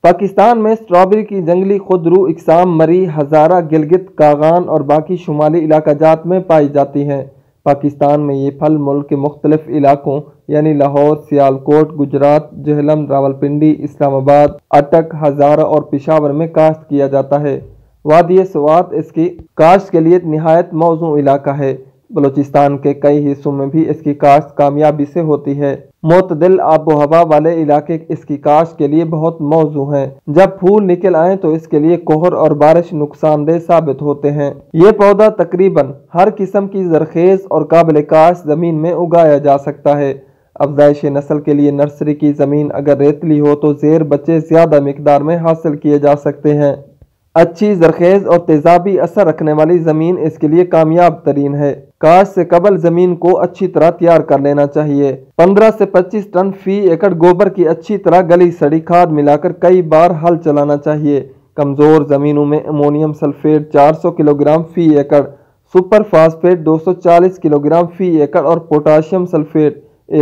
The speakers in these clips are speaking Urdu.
پاکستان میں اسٹرابیری کی جنگلی خودرو اقسام مری، ہزارہ، گلگت، کاغان اور باقی شمالی علاقہ جات میں پائی جاتی ہیں۔ پاکستان میں یہ پھل ملک کے مختلف علاقوں یعنی لاہور، سیالکوٹ، گجرات، جہلم، راولپنڈی، اسلام آباد، اٹک، ہزارہ اور پشاور میں کاشت کیا جاتا ہے۔ وادی سوات اس کی کاشت کے لیے نہایت موزوں علاقہ ہے۔ بلوچستان کے کئی حصوں میں بھی اس کی کاشت کامیابی سے ہوتی ہے۔ معتدل آب و ہوا والے علاقے اس کی کاشت کے لیے بہت موزوں ہیں۔ جب پھول نکل آئیں تو اس کے لیے کوہر اور بارش نقصان دہ ثابت ہوتے ہیں۔ یہ پودا تقریباً ہر قسم کی زرخیز اور قابل کاشت زمین میں اگایا جا سکتا ہے۔ افزائش نسل کے لیے نرسری کی زمین اگر ریتلی ہو تو زیر بچے زیادہ مقدار میں حاصل کیے جا سکتے ہیں۔ اچھی زرخیز اور تیزابی اثر رکھنے والی زمین اس کے لیے کامیاب ترین ہے۔ کاشت سے قبل زمین کو اچھی طرح تیار کر لینا چاہیے۔ 15 سے 25 ٹن فی ایکڑ گوبر کی اچھی طرح گلی سڑی کھاد ملا کر کئی بار ہل چلانا چاہیے۔ کمزور زمینوں میں امونیم سلفیٹ 400 کلو گرام فی ایکڑ، سپر فاسفیٹ 240 کلو گرام فی ایکڑ اور پوٹاشیم سلفیٹ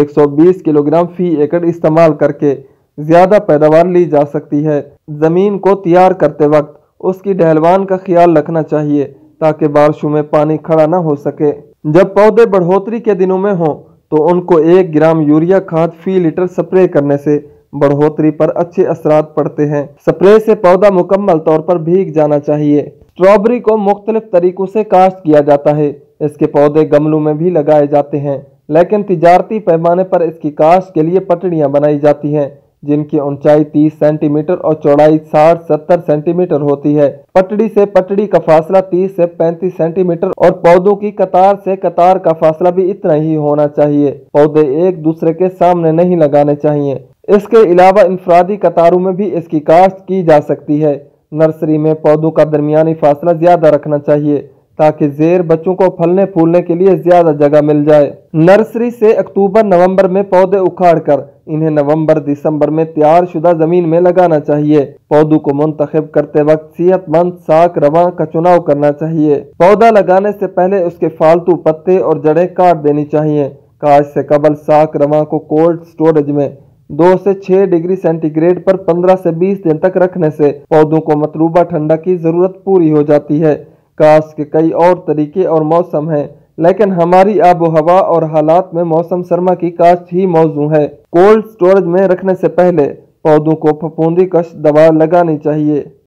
120 کلو گرام فی ایکڑ استعمال کر کے زیادہ پیداوار لی جا سکتی ہے۔ زمین کو تیار کرتے وقت اس کی ڈھلوان کا خیال رکھنا چاہیے تاکہ بارشوں میں پانی کھڑا نہ ہو سکے۔ جب پودے بڑھوتری کے دنوں میں ہوں تو ان کو 1 گرام یوریا کھاد فی لیٹر سپرے کرنے سے بڑھوتری پر اچھے اثرات پڑتے ہیں۔ سپرے سے پودا مکمل طور پر بھیگ جانا چاہیے۔ اسٹرابیری کو مختلف طریقوں سے کاشت کیا جاتا ہے۔ اس کے پودے گملوں میں بھی لگائے جاتے ہیں، لیکن تجارتی پیمانے پر اس کی کاشت کے لیے پٹڑیاں بنائی جاتی ہیں جن کی اونچائی 30 سینٹی میٹر اور چوڑائی 60-70 سینٹی میٹر ہوتی ہے۔ پٹڑی سے پٹڑی کا فاصلہ 30 سے 35 سینٹی میٹر اور پودوں کی قطار سے قطار کا فاصلہ بھی اتنا ہی ہونا چاہیے۔ پودے ایک دوسرے کے سامنے نہیں لگانے چاہیے۔ اس کے علاوہ انفرادی قطاروں میں بھی اس کی کاشت کی جا سکتی ہے۔ نرسری میں پودوں کا درمیانی فاصلہ زیادہ رکھنا چاہیے تاکہ زیر بچوں کو پھلنے پھولنے کے لیے زیادہ جگہ مل جائے۔ نرسری سے اکتوبر-نومبر میں پودے اکھاڑ کر انہیں نومبر-دسمبر میں تیار شدہ زمین میں لگانا چاہیے۔ پودوں کو منتخب کرتے وقت صحت مند ساک رواں کا چناؤ کرنا چاہیے۔ پودا لگانے سے پہلے اس کے فالتو پتے اور جڑیں کاٹ دینی چاہیے۔ کاشت سے قبل ساک رواں کو کولڈ سٹوریج میں 2 سے 6 ڈگری سینٹی گریڈ پر 15 سے 20 دن تک رکھنے سے پودوں کو مطلوبہ ٹھنڈک کی ضرورت پوری ہو جاتی ہے۔ کاشت کے کئی اور طریقے اور موسم ہیں، لیکن ہماری آب و ہوا اور حالات میں موسم سرما کی کاشت ہی موزوں ہے۔ کولڈ سٹوریج میں رکھنے سے پہلے پودوں کو پھپھوندی کش دوا لگانی چاہیے۔